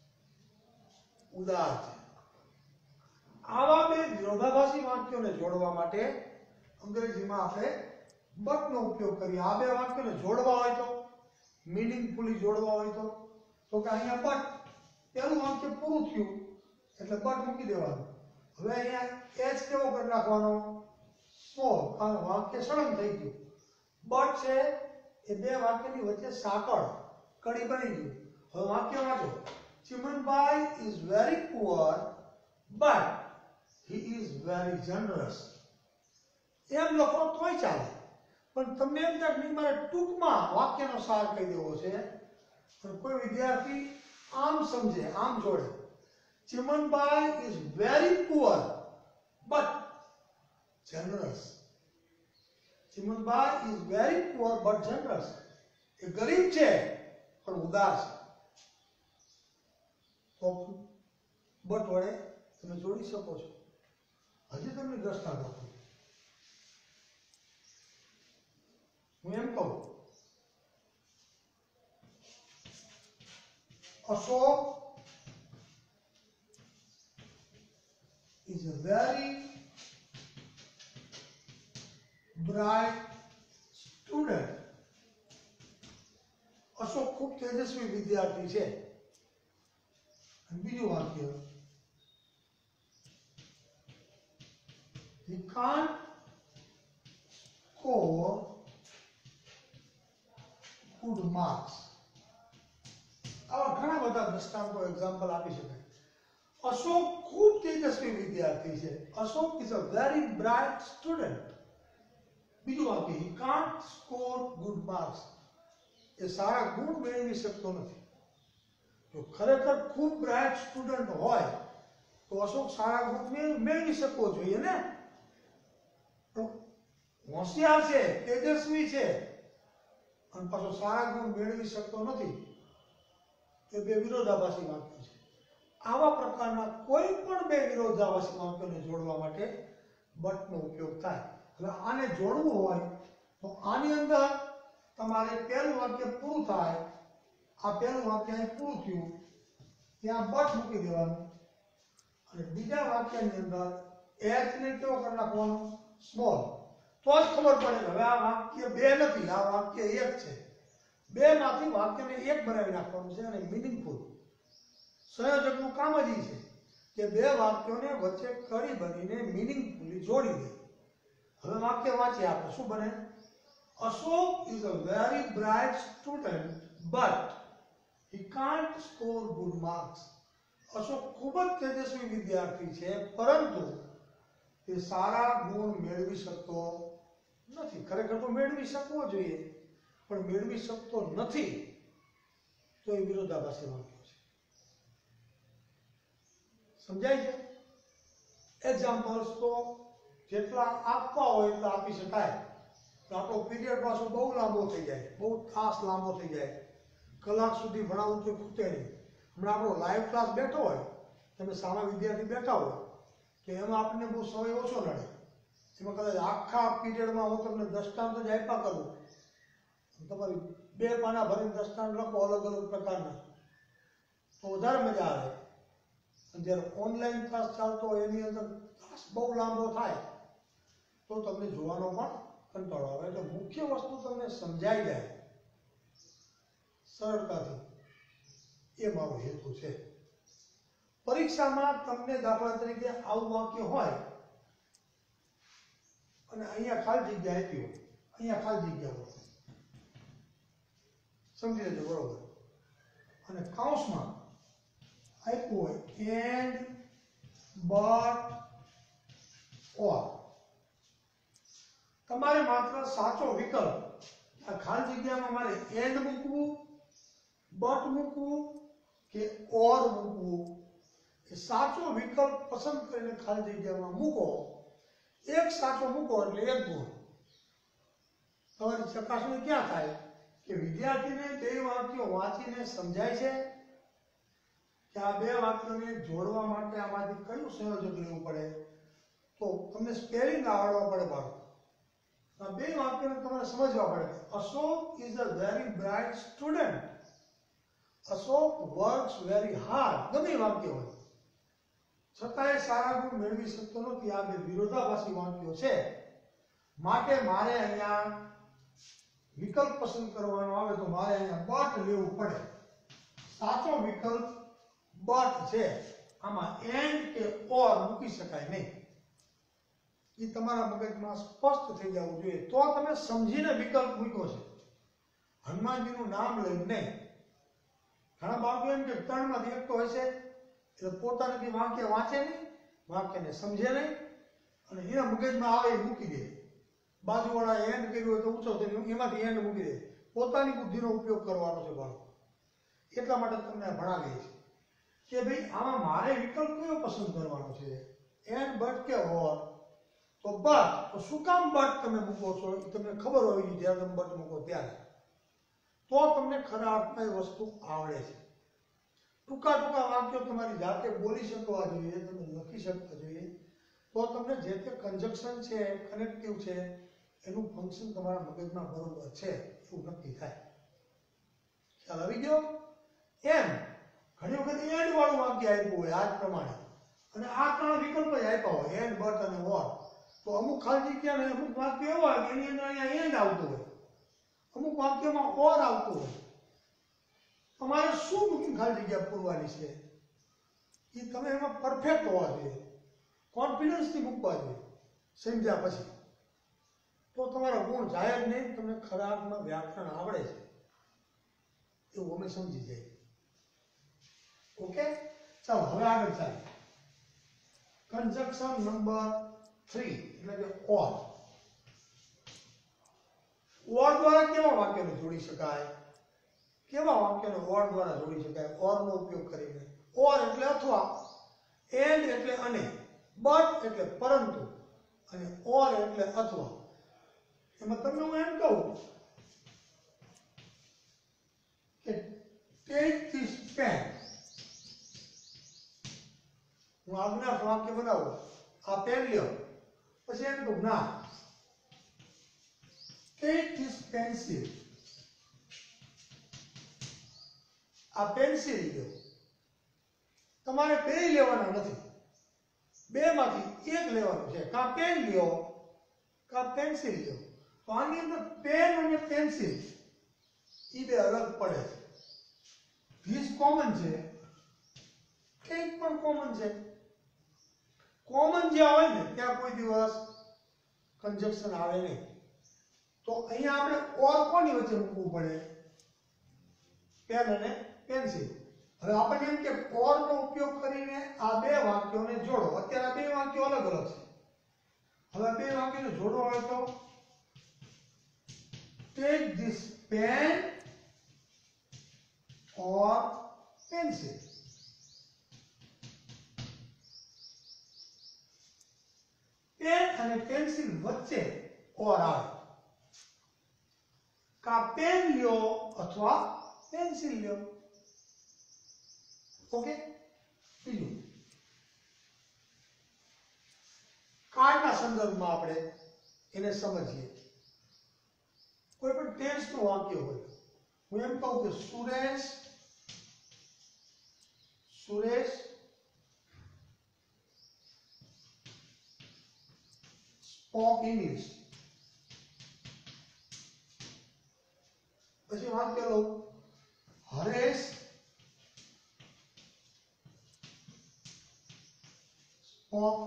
ઉદાર છે. આવા બે વિરોધાભાસી વાક્યોને જોડવા માટે અંગ્રેજીમાં આપણે બટ નો ઉપયોગ કરીએ. આ બે વાક્યોને જોડવા હોય તો, મીનિંગફુલી જોડવા હોય તો તો કે અહીંયા બટ, પહેલું વાક્ય પૂરું થયું એટલે બટ મૂકી દેવાનું. હવે અહીંયા એચ કેવો કરી નાખવાનો? સ્મોલ, કારણ વાક્ય સળંગ થઈ ગયું. બટ છે એ બે વાક્યની વચ્ચે સાંકળ કડી બની ગયું. હવે વાક્ય વાંચો. Chimanbhai is very poor but he is very generous. એમ લખો તોય ચાલે, પણ તમે એમ થાય કે મારે ટૂંકમાં વાક્યનો સાર કહી દેવો છે, પણ કોઈ વિદ્યાર્થી આમ સમજે, આમ જોડે. Chimanbhai is very poor but generous. Chimanbhai is very poor but generous. એ ગરીબ છે પણ ઉદાર છે. તો બટ વડે તમે જોડી શકો છો. હજી તમને દ્રષ્ટાંત આપું. હું એમ કહું, Ashok is a very bright student. Ashok ખૂબ તેજસ્વી વિદ્યાર્થી છે. અને બીજું વાક્ય, he can't score good marks. આવા ઘણા બધા દ્રષ્ટાંતો એક્ઝામ્પલ આપી શકાય. અશોક ખૂબ તેજસ્વી વિદ્યાર્થી છે. Ashok is a very bright student. બીજું વાક્ય, he can't score good marks. એ સારા ગુણ મેળવી શકતો નથી. જો ખરેખર ખૂબ બ્રાઇટ સ્ટુડન્ટ હોય તો અશોક સારા ગુણ મેળવી શકવો જોઈએ ને. હોશિયાર છે, તેજસ્વી છે, અને પાછો સારા ગુણ મેળવી શકતો નથી. એ બે વિરોધાભાસી વાક્યો છે. આવા પ્રકારના કોઈ પણ બે વિરોધાભાસી વાક્યોને જોડવા માટે બટનો ઉપયોગ થાય. હવે આને જોડવું હોય તો આની અંદર તમારે પહેલું વાક્ય પૂરું થાય, આ પહેલું વાક્ય અહીં પૂરું થયું, ત્યાં બટ મૂકી દેવાનું, અને બીજા વાક્યની અંદર એચ ને કેવો કરી નાખવાનો? સ્મોલ. તો જ ખબર પડે કે હવે આ વાક્ય બે નથી, આ વાક્ય એક છે. બે માંથી વાક્યને એક બનાવી નાખવાનું છે. અને મિનિંગફુલ સંયોજકનું કામ જ એ છે કે બે વાક્યોને વચ્ચે કડી બનીને મિનિંગફુલી જોડી દે. હવે વાક્ય વાંચીએ આપણે. શું બને? Ashok is a very bright student but he can't score good marks. Ashok ખૂબ જ તેજસ્વી વિદ્યાર્થી છે પરંતુ તે સારા ગુણ મેળવી શકતો નથી. ખરેખર તો મેળવી શકવો જોઈએ પણ મેળવી શકતો નથી. તો એ વિરોધાભાસી વાક્ય છે. સમજાય છે? એક્ઝામ્પલ્સ તો જેટલા આપવા હોય એટલા આપી શકાય. તો આપણો પીરિયડ પાછો બહુ લાંબો થઈ જાય, બહુ ખાસ લાંબો થઈ જાય. કલાક સુધી ભણાવવું તો ખૂટે નહીં. હમણાં આપણો લાઈવ ક્લાસ બેઠો હોય, તમે સામા વિદ્યાર્થી બેઠા હોય તો એમાં આપણને બહુ સમય ઓછો નડે. એમાં કદાચ આખા પીરિયડમાં હું તમને દ્રષ્ટાંત જ આપ્યા કરું, તમારી બે પાના ભરીને દ્રષ્ટાંત લખો અલગ અલગ પ્રકારના, તો વધારે મજા આવે. અને જ્યારે ઓનલાઈન ક્લાસ ચાલતો હોય એની અંદર ક્લાસ બહુ લાંબો થાય તો તમને જોવાનો પણ કંટાળો આવે. એટલે મુખ્ય વસ્તુ તમને સમજાઈ જાય સરળતાથી, એ મારો હેતુ છે. પરીક્ષામાં તમને દાખલા તરીકે આવું વાક્ય હોય અને અહીંયા ખાલી જગ્યા આપી હોય, અહીંયા ખાલી જગ્યા હોય, સમજી લેજો બરોબર. અને કૌંસમાં આપ્યું હોય એન્ડ બટ ઓર, તમારે માત્ર સાચો વિકલ્પ આ ખાલી જગ્યામાં મારે એન્ડ મૂકવું, બટ મૂકવું કે ઓર મૂકવું, એ સાચો વિકલ્પ પસંદ કરીને ખાલી જગ્યામાં મૂકો. એક સાચો મૂકો એટલે એક ગુણ. તમારી ચકાસણી ક્યાં થાય કે વિદ્યાર્થીને બે વાક્યો વાંચીને સમજાય છે કે આ બે વાક્યોને જોડવા માટે આમાંથી કયું સંયોજક લેવું પડે. તો તમને સ્પેલિંગ આવડવા પડે બાળકો. આ બે વાક્યોને તમારે સમજવા પડે. Ashok is a very bright student, Ashok works very hard, ગમે વાક્ય હોય છતાંય સારા ગુણ મેળવી શકતો નથી. આ બે વિરોધાભાસી વાક્યો છે. માટે મારે અહીંયા વિકલ્પ પસંદ કરવાનો આવે તો મારે અહીંયા બટ લેવું પડે. સાચો વિકલ્પ બટ છે. આમાં એન્ડ કે ઓર મૂકી શકાય નહીં. એ તમારા મગજમાં સ્પષ્ટ થઈ જવું જોઈએ, તો તમે સમજીને વિકલ્પ મૂક્યો છે. હનુમાનજીનું નામ લઈને નહીં. ઘણા બાળકો એમ કે ત્રણમાંથી એક તો હશે એટલે પોતાની વાક્ય વાંચે નહીં, વાક્યને સમજે નહીં અને એના મગજમાં આવે એ મૂકી દે. બાજુવાળા એન્ડ કર્યું હોય તો ઊંચો થઈને એમાંથી એન્ડ મૂકી દે. પોતાની બુદ્ધિનો ઉપયોગ કરવાનો છે બાળકો. એટલા માટે તમને ભણાવીએ છીએ કે ભાઈ આમાં મારે વિકલ્પ કયો પસંદ કરવાનો છે, એન્ડ બટ કે ઓર. તો બટ, તો શું કામ બટ તમે મૂકો છો એ તમને ખબર હોવી જોઈએ જ્યારે તમે બટ મૂકો ત્યારે. તો તમને ખરા અર્થમાં એ વસ્તુ આવડે છે. ટૂંકા ટૂંકા વાક્યો તમારી જાતે બોલી શકવા જોઈએ, તમે લખી શકવા જોઈએ, તો તમને જે તે કન્જક્શન છે, કનેક્ટિવ છે, એનું ફંક્શન તમારા મગજમાં બરોબર છે એવું નક્કી થાય. ખ્યાલ આવી ગયો? એમ ઘણી વખત એન્ડ વાળું વાક્ય આપ્યું હોય આ જ પ્રમાણે અને આ ત્રણ વિકલ્પ જ આપ્યા હોય એન્ડ, બટ અને ઓર. તો અમુક ખાલી જગ્યા ને અમુક વાક્ય એવા હોય કે એની અંદર અહીંયા એન્ડ આવતું હોય, અમુક વાક્યમાં ઓર આવતું હોય. તમારે શું મૂકીને ખાલી જગ્યા પૂરવાની છે એ તમે એમાં પરફેક્ટ હોવા જોઈએ, કોન્ફિડન્સથી મૂકવા જોઈએ. સમજ્યા પછી તો તમારા ગુણ જાય જ નહીં. તમને ખરા અર્થમાં વ્યાકરણ આવડે છે એવું અમે સમજી જઈએ. ઓકે, ચાલો હવે આગળ ચાલીએ. કન્જક્શન નંબર થ્રી એટલે કે ઓર. ઓર દ્વારા કેવા વાક્યને જોડી શકાય, કેવા વાક્યને ઓર દ્વારા જોડી શકાય ઓરનો ઉપયોગ કરીને. ઓર એટલે અથવા, એન્ડ એટલે અને, બટ એટલે પરંતુ અને ઓર એટલે અથવા. એમાં તમને હું એમ કહું કે ટેક ધીસ પેન, હું આજ્ઞા વાક્ય બનાવું, આ પેન લ્યો, પછી એમ કહું ના ટેક ધીસ પેન્સિલ, આ પેન્સિલ લ્યો. તમારે બે લેવાના નથી, બે માંથી એક લેવાનું છે. કાં પેન લ્યો કાં પેન્સિલ લ્યો. તો આની અંદર પેન અને પેન્સિલ એ બે અલગ પડે છે. ધીસ કોમન છે, ટેક પણ કોમન છે. કોમન જ્યાં હોય ને ત્યાં કોઈ દિવસ કન્જક્શન આવે નહીં. તો અહીંયા આપણે ઓર કોની વચ્ચે મૂકવું પડે, પેન અને પેન્સિલ. હવે આપણે એમ કે ઓર નો ઉપયોગ કરીને આ બે વાક્યોને જોડો. અત્યારે બે વાક્યો અલગ અલગ છે. હવે બે વાક્યોને જોડવા હોય તો take this pen or pencil. Pen અને પેન્સિલ વચ્ચે ઓર આવે. કા પેન લ્યો અથવા પેન્સિલ લ્યો. ઓકે. બીજું કાર્ડના સંદર્ભમાં આપણે એને સમજીએ. કોઈ પણ ટેન્સનું વાક્ય હોય, હું એમ કહું કે સુરેશ સુરેશ સ્પોક ઇંગ્લિશ. પછી વાક્ય લઉં, હરેશ સ્પોક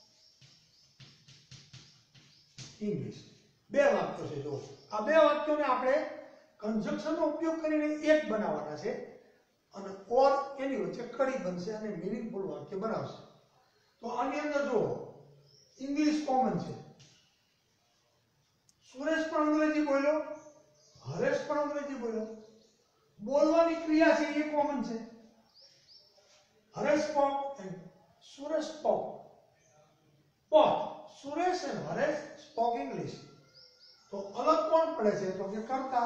ઇંગ્લિશ. બે વાક્યો છે. જો આ બે વાક્યોને આપણે કન્જક્શનનો ઉપયોગ કરીને એક બનાવવાના છે અને ઓર એની વચ્ચે કડી બનશે અને મીનિંગફુલ વાક્ય બનાવશે. તો આની અંદર જો ઇંગ્લિશ કોમન છે. સુરેશ પણ અંગ્રેજી બોલ્યો, હરેશ પણ અંગ્રેજી બોલ્યો. બોલવાની ક્રિયા છે એ કોમન છે. Haresh spoke and Suresh spoke. પણ Suresh and Haresh spoke English. તો અલગ કોણ પડે છે? તો કે કરતા.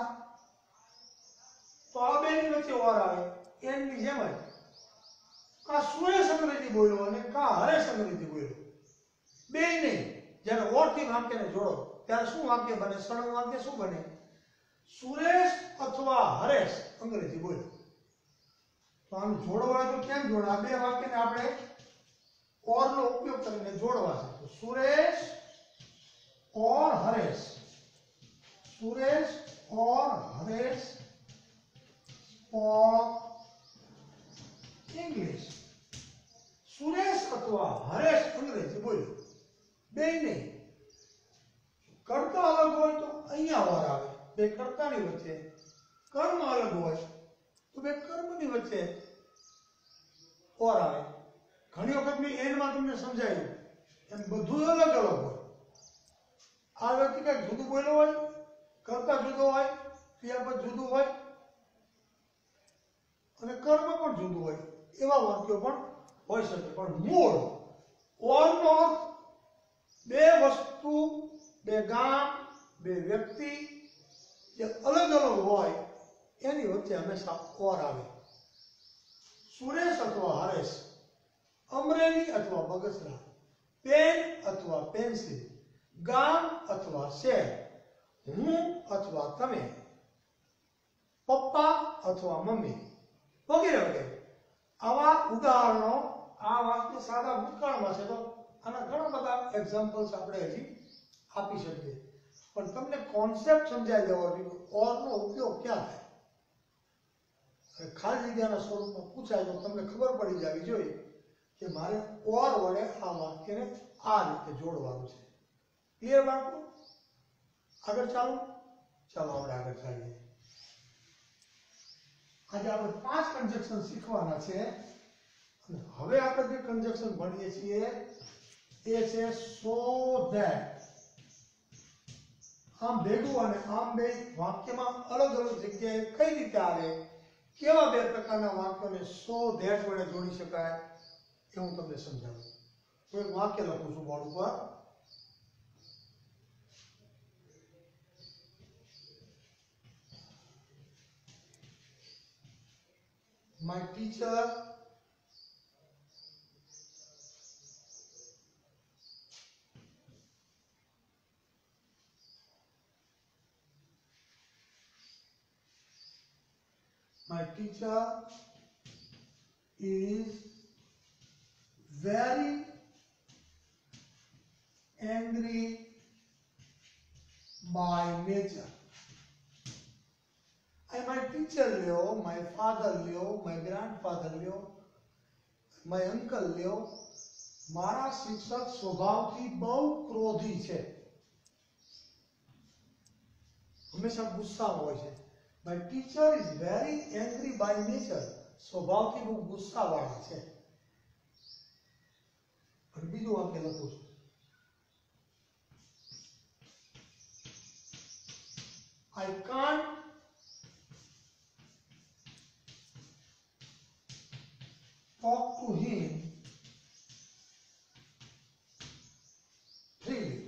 તો આ બેની વચ્ચે ઓર આવે. એની જેમ જ કા સુરેશ અંગ્રેજી બોલ્યો અને કા હરેશ અંગ્રેજી બોલ્યો. બે નહીં. જ્યારે ઓર થી વાક્યને જોડો ત્યારે શું વાક્ય બને? સળંગ વાક્ય શું બને? સુરેશ અથવા હરેશ અંગ્રેજી બોલ્યો. તો આમ જોડવા તો કેમ જોડે? આ બે વાક્યને આપણે ઓર નો ઉપયોગ કરીને જોડવા છે. તો સુરેશ और हरेश, सुरेश और हरेश स्पॉक इंग्लिश. सुरेश अथवा हरेश अंग्रेजी बोल्यो. બે નહીં. કર્તા અલગ હોય તો અહીંયા ઓર આવે. બે કર્તાની વચ્ચે. કર્મ અલગ હોય તો બે કર્મની વચ્ચે ઓર આવે. ઘણી વખત મેં એન્ડમાં તમને સમજાવ્યું એમ બધું અલગ અલગ હોય. આ વ્યક્તિ કંઈક જુદું બોલ્યો હોય, કર્તા જુદો હોય, ક્રિયાપદ જુદું હોય અને કર્મ પણ જુદું હોય. એવા વાક્યો પણ હોઈ શકે. પણ મૂળ ઓરનો અર્થ બે વસ્તુ, બે ગામ, બે વ્યક્તિ જે અલગ અલગ હોય એની વચ્ચે હંમેશા ઓર આવે. સુરેશ અથવા હરેશ, અમરેલી અથવા બગસરા, પેન અથવા પેન્સિલ, ગામ અથવા શહેર, હું અથવા તમે, પપ્પા અથવા મમ્મી વગેરે વગેરે. આવા ઉદાહરણો આ વાક્ય સાદા ભૂતકાળમાં છે. તો આના ઘણા બધા એક્ઝામ્પલ્સ આપણે હજી આપી શકીએ. પણ તમને કોન્સેપ્ટ સમજાઈ જવો જોઈએ કે ઓરનો ઉપયોગ ક્યાં થાય. ખાલી જગ્યાના સ્વરૂપમાં પૂછાય તો તમને ખબર પડી જવી જોઈએ કે મારે ઓર વડે આ વાક્યને આ રીતે જોડવાનું છે. ક્લિયર બાળકો? આગળ ચાલો. ચાલો આપણે આગળ ચાલીએ. આજે આપણે પાંચ કન્જક્શન શીખવાના છે. અને હવે આપણે જે કન્જક્શન ભણીએ છીએ એ છે સો ધેટ. આમ ભેગું અને આમ બે વાક્યમાં અલગ અલગ જગ્યાએ કઈ રીતે આવે, કેવા બે પ્રકારના વાક્યોને સો ધેટ વડે જોડી શકાય એ હું તમને સમજાવું. તો એક વાક્ય લખું છું બોર્ડ ઉપર. My teacher my teacher is very angry by nature. I my teacher લ્યો, my father લ્યો, my grandfather લ્યો, my uncle લ્યો, મારા શિક્ષક સ્વભાવથી બહુ ક્રોધી છે. હંમેશા ગુસ્સામાં હોય છે. My teacher is very angry by nature. સ્વભાવથી બહુ ગુસ્સાવાળા છે. અને બીજું વાક્ય લખું છું. I can't talk to him freely.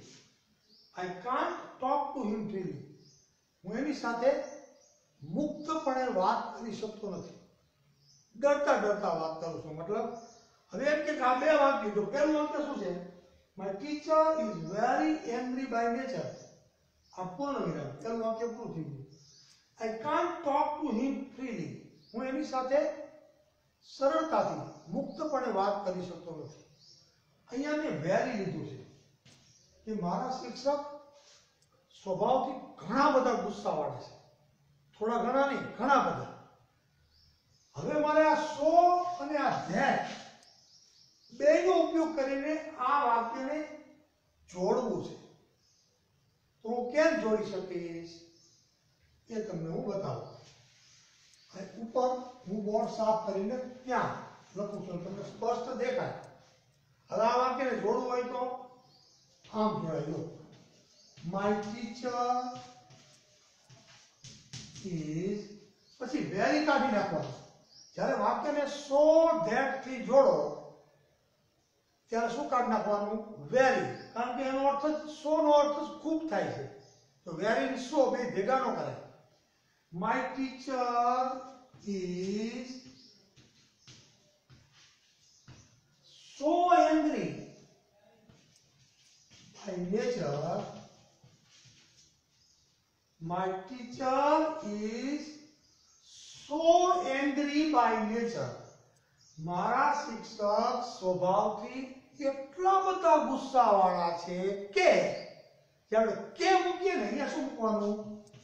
I can't talk to him freely. હું એની સાથે મુક્તપણે વાત કરી શકતો નથી. ડરતા ડરતા વાત કરું છું. મતલબ હવે એમ કે આ બે વાક્ય જો પહેલું વાક્ય શું છે? My teacher is very angry by nature. આ પૂર્ણ વિરામ. પહેલું વાક્ય પૂરું થઈ ગયું. I can't talk to him freely. હું એની સાથે સરળતાથી મુક્તપણે વાત કરી શકતો નથી. અહીંયા મેં વેરી લીધું છે કે મારા શિક્ષક સ્વભાવથી ઘણા બધા ગુસ્સાવાળા છે. થોડા ઘણા નહીં, ઘણા બધા. હવે મારે આ સો અને આ ધેટ બેનો ઉપયોગ કરીને આ વાક્યને જોડવું છે. તો હું કેમ જોડી શકીશ એ તમને હું બતાવું. ઉપર હું બોર્ડ સાફ કરીને ત્યાં લખું છું, તમને સ્પષ્ટ દેખાય. હવે આ વાક્યને જોડવું હોય તો આમ જોડાઈ લો. My teacher is, પછી વેરી કાઢી નાખવાનું. જ્યારે વાક્યને સો ધેટ થી જોડો ત્યારે શું કાઢી નાખવાનું? વેરી. કારણ કે એનો અર્થ સો નો અર્થ ખૂબ થાય છે. તો વેરી ને સો બે ભેગા ન કરાય. My teacher is so angry by nature. My teacher is so angry by nature. મારા શિક્ષક સ્વભાવથી એટલા બધા ગુસ્સાવાળા છે કે જ્યારે કે મૂકીએ ને અહીંયા શું મૂકવાનું?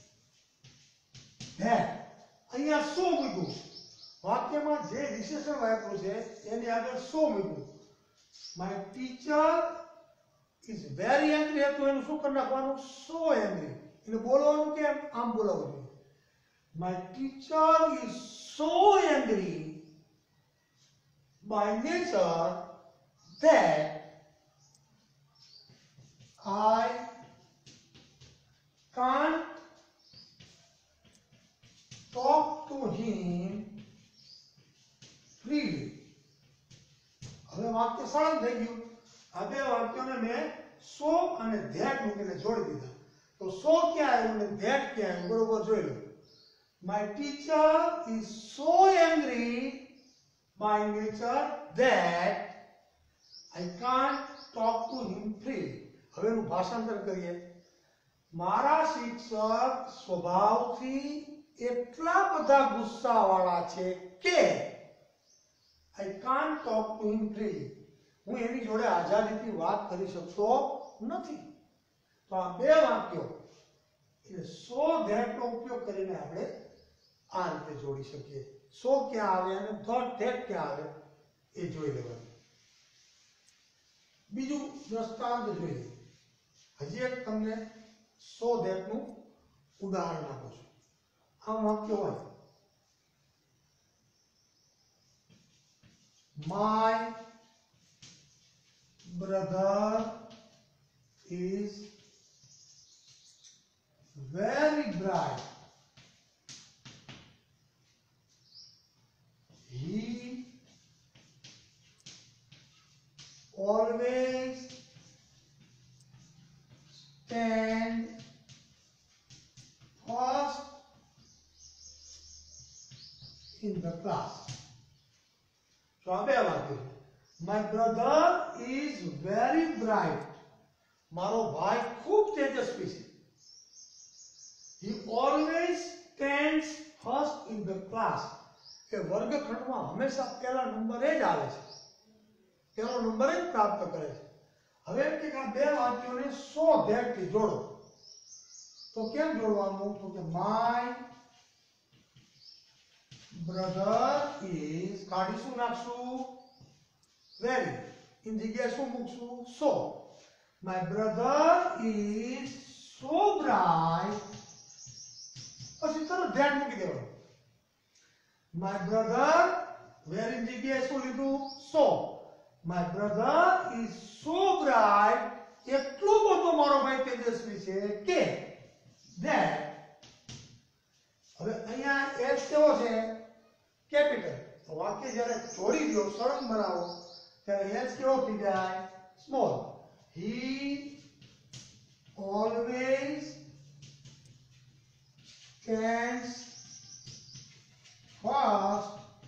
ધેટ. અહીંયા સો મૂક્યું. વાક્યમાં જે વિશેષણ વાપર્યું છે એની આગળ સો મૂક્યું. My teacher is very angry હતું એનું શું કરી નાખવાનું? so angry. એટલે બોલવાનું કેમ? આમ બોલાવવું જોઈએ. My teacher is so angry by nature that I can't talk to him freely. હવે વાક્ય સરળ થઈ ગયું. આ બે વાક્યોને મેં સો અને ધેટ મૂકીને જોડી દીધા. તો સો ક્યાં આવ્યું ને ધેટ ક્યાં આવ્યું બરોબર જોઈ લો. My teacher is so angry by nature that I can't talk to him freely. હવે એનું ભાષાંતર કરીએ. મારા શિક્ષક સ્વભાવથી એટલા બધા ગુસ્સાવાળા છે કે I can't talk to him freely. હું એની જોડે આઝાદીથી વાત કરી શકતો નથી. તો આ બે વાક્યો એટલે સો ધેટ નો ઉપયોગ કરીને આપણે આ રીતે જોડી શકીએ. સો ક્યાં આવે અને ધેટ ક્યાં આવે એ જોઈ લેવાનું. બીજું દ્રષ્ટાંત જોઈએ. હજી એક તમને સો ધેટ નું ઉદાહરણ આપું છું. આ વાક્ય હોય My brother is very bright. He always stands first in the class. So આ બે વાક્યો. My brother is very bright. મારો ભાઈ ખૂબ તેજસ્વી છે. He always stands first in the class. કે વર્ગખંડમાં હંમેશા પહેલા નંબરે જ આવે છે. પહેલો નંબર જ પ્રાપ્ત કરે છે. હવે એમ કે આ બે વાક્યોને સો ધેટ થી જોડો. તો કેમ જોડવાનું? તો કે my brother is કાઢી શું નાખશું? very. in જગ્યાએ શું મૂકશું? so. My brother is so bright. પછી તરત ધ્યાન મૂકી દેવાનું. My brother, very in જગ્યાએ શું લીધું? so. My brother is so bright. એટલો બધો મારો ભાઈ તેજસ્વી છે કે that. હવે અહીંયા એસ કેવો છે? કેપિટલ. તો વાક્ય જ્યારે જોડી દો, સળંગ બનાવો ત્યારે એસ કેવો થઈ જાય? Small. He always stands first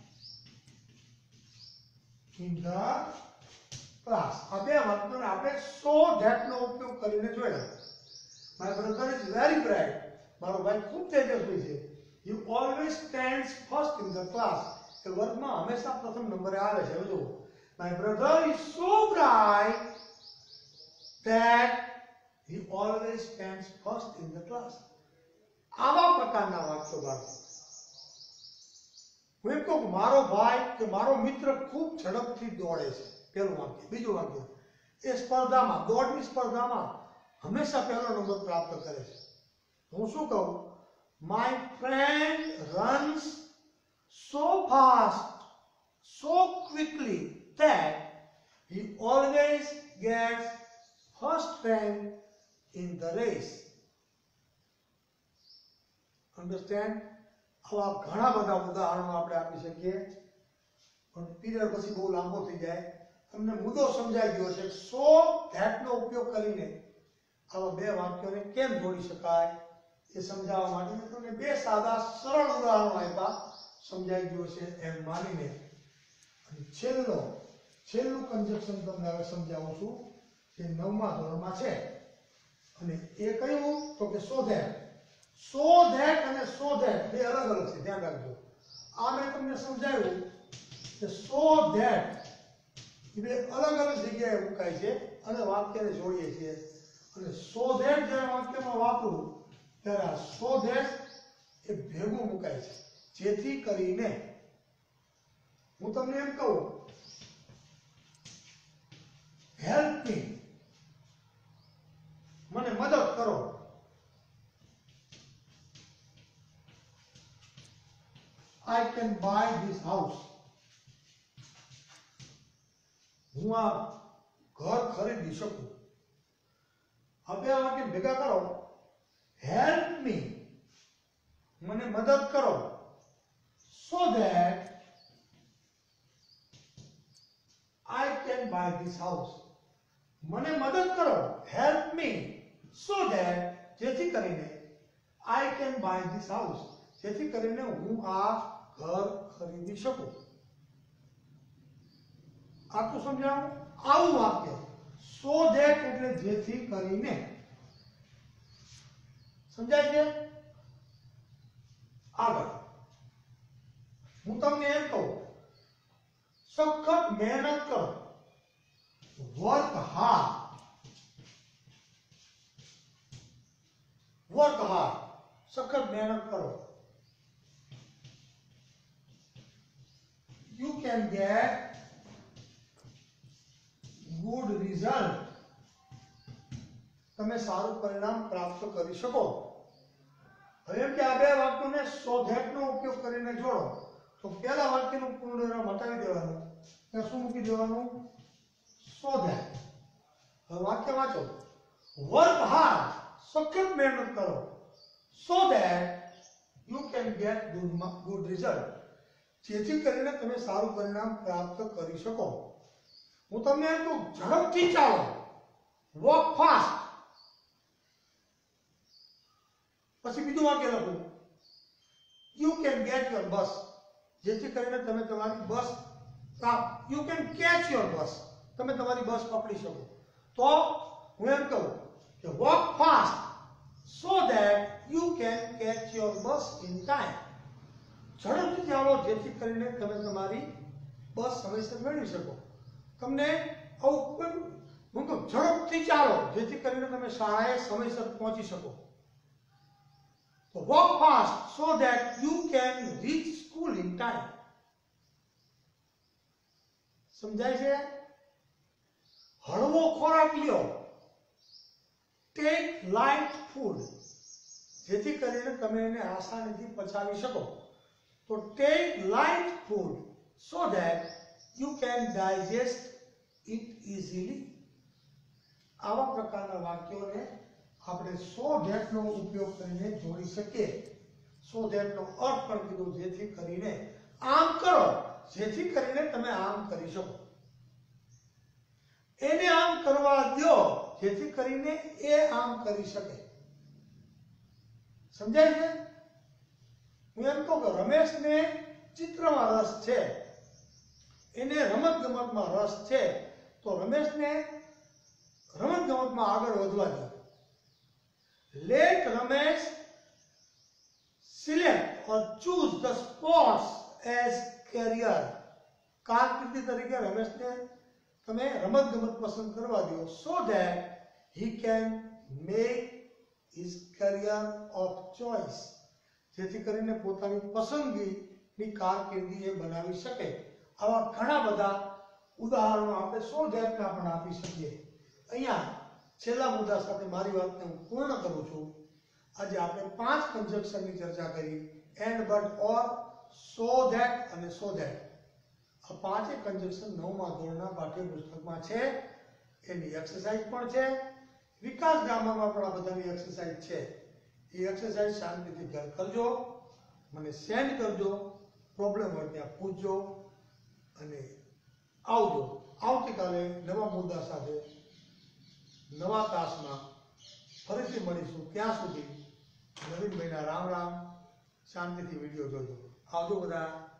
in the class. આ બે વાક્યોને આપણે so that નો ઉપયોગ કરીને જોયા. My brother is very bright. મારો ભાઈ ખૂબ તેજસ્વી છે. He always stands first in the class. એ વર્ગમાં હંમેશા પ્રથમ નંબરે આવે છે. જો My brother is so bright that he always stands first in the class. આવા પ્રકારના વાક્યો બાળકો. હું એમ કહું મારો ભાઈ કે મારો મિત્ર ખૂબ ઝડપથી દોડે છે. પહેલું વાક્ય. બીજું વાક્ય એ સ્પર્ધામાં દોડની સ્પર્ધામાં હંમેશા પહેલો નંબર પ્રાપ્ત કરે છે. હું શું કહું My friend runs so fast, so quickly that he always gets first rank in the race. Understand? આવા ઘણા બધા ઉદાહરણો આપણે આપી શકીએ પણ પીરિયડ પછી બહુ લાંબો થઈ જાય. તમને મુદ્દો સમજાઈ ગયો છે. સો ધેટ નો ઉપયોગ કરીને આવા બે વાક્યોને કેમ જોડી શકાય એ સમજાવવા માટે મેં તમને બે સાદા સરળ ઉદાહરણો આપ્યા. સમજાઈ ગયું છે એમ માનીને અને છેલ્લો છેલ્લું કન્જક્શન તમને હવે સમજાવું છું જે નવમા ધોરણમાં છે અને એ કયું તો કે સો ધેટ. સો ધેટ અને સો ધેટ બે અલગ અલગ છે. ધ્યાન રાખજો. આ મેં તમને સમજાવ્યું કે સો ધેટ એ બે અલગ અલગ જગ્યાએ મુકાય છે અને વાક્યને જોડીએ છીએ. અને સો ધેટ જ્યારે વાક્યમાં વાપરું ત્યારે આ સો ધેટ એ ભેગું મુકાય છે જેથી કરીને હું તમને એમ કહું હેલ્પ મી મને મદદ કરો. I can buy this house. હું આ ઘર ખરીદી શકું. હવે આ વાક્ય ભેગા કરો. હેલ્પ મી મને મદદ કરો so that I can buy this house. મને મદદ કરો help me so that જેથી કરીને I can buy this house જેથી કરીને હું આ ઘર ખરીદી શકું. આટલું સમજાવું. આવું વાક્ય so that એટલે જેથી કરીને. સમજાય છે? આગળ હું તમને એમ કહું સખત મહેનત કરો વર્ક હાર્ડ. વર્ક હાર્ડ સખત મહેનત કરો. You can get good result. તમે સારું પરિણામ પ્રાપ્ત કરી શકો. હવે એમ કે આ બે વાક્યોને સો ધેટ નો ઉપયોગ કરીને જોડો તો પહેલા વાક્યનું પૂર્ણવિરામ હટાવી દેવાનું. ત્યાં શું મૂકી દેવાનું? So that. હવે વાક્ય વાંચો. વર્ક હાર્ડ સખત મહેનત કરો so that you can get good good result જેથી કરીને તમે સારું પરિણામ પ્રાપ્ત કરી શકો. હું તમને એમ કહું ઝડપથી ચાલો વોક ફાસ્ટ. પછી બીજું વાક્ય લખું you can get your bus જેથી કરીને તમે તમારી bus you can catch your bus તમે તમારી બસ પકડી શકો. તો હું એમ કહું કે walk fast so that you can catch your bus in time. ઝડપથી ચાલો જેથી કરીને તમે તમારી બસ સમયસર મેળવી શકો. તમને આવું હું કહું ઝડપથી ચાલો જેથી કરીને તમે શાળાએ સમયસર પહોંચી શકો. So walk fast so that you can reach school in time. સમજાય છે? હળવો ખોરાક લ્યો. Take light food. જેથી કરીને તમે એને આસાનીથી પચાવી શકો. તો take light food so that you can digest it easily. આવા પ્રકારના વાક્યોને આપણે સો ધેટ નો ઉપયોગ કરીને જોડી શકીએ. સો ધેટ નો અર્થ પણ કીધું જેથી કરીને આમ કરો જેથી કરીને તમે આમ કરી શકો. એને આમ કરવા દો જેથી કરીને એ આમ કરી શકે. સમજાય છે? હું એમ કહું કે રમેશને ચિત્રમાં રસ છે, એને રમત ગમતમાં રસ છે, તો રમેશને રમત ગમતમાં આગળ વધવા દો. Let Ramesh select or choose the sports as career. કારકિર્દી તરીકે રમેશને તમે રમત ગમત પસંદ કરવા દો, so that he can make his career of choice. જેથી કરીને પોતાની પસંદગીની કારકિર્દી એ બનાવી શકે. આવા ઘણા બધા ઉદાહરણો આપણે સો ધેટના પણ આપી શકીએ. અહીંયા છેલ્લા મુદ્દા સાથે મારી વાતને હું પૂર્ણ કરું છું. આજે આપણે પાંચ કન્જક્શનની ચર્ચા કરી, and, but, or, so that અને સો ધેટ. આ પાંચે કન્જક્શન નવમા ધોરણના પાઠ્યપુસ્તકમાં છે. એની એક્સરસાઇઝ પણ છે. વિકાસ ગ્રામરમાં પણ આ બધાની એક્સરસાઇઝ છે. એ એક્સરસાઇઝ શાંતિથી ઘર કરજો, મને સેન્ડ કરજો, પ્રોબ્લેમ હોય ત્યાં પૂછજો અને આવજો. આવતીકાલે નવા મુદ્દા સાથે નવા તાસમાં ફરીથી મળીશું. ત્યાં સુધી નવીનભાઈના રામ રામ. શાંતિથી વિડીયો જોજો. આવજો બધા.